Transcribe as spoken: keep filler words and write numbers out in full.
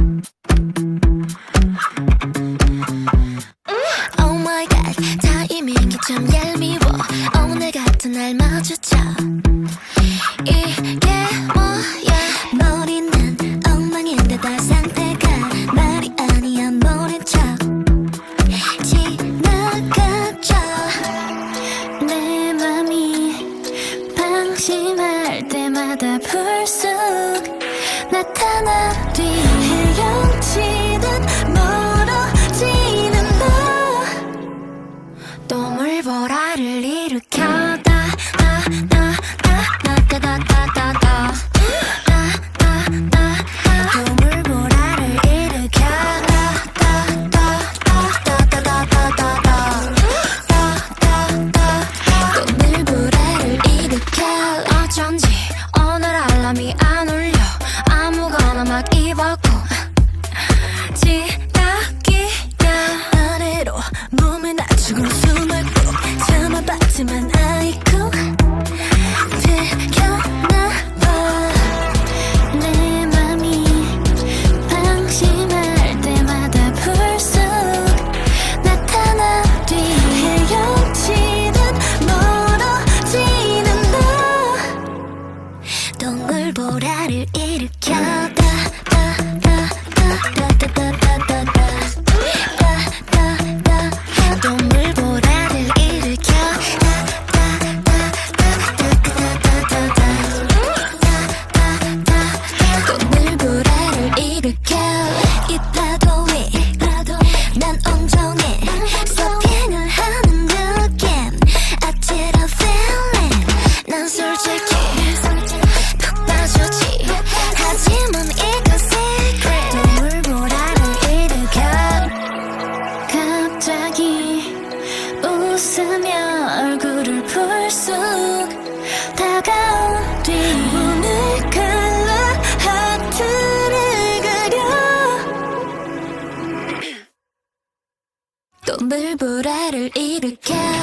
Oh my god, 타이밍이 참 얄미워. 오늘 같은 날 마주쳐. 이게 뭐야? 머리는 엉망인데 다 상태가 말이 아니야 모른 척 지나가죠. 내 맘이 방심할 때마다 불쑥 나타나 뒤 헤엄치듯 멀어지는 너. 또 물보라를 일으켜. 동물보라를 일으켜. 동물보라를 일으켜. 동물보라를 일으켜. 이 파도 위 난 온종일 서핑을 하는 느낌. I did a feeling. 난 솔직히 푹 빠졌지. 하지만 이건 secret. 동물보라를 일으켜. 갑자기 웃으며 얼굴을 불쑥 다가온 뒤 오늘 컬러 하트를 그려. 동물보라를 일으켜.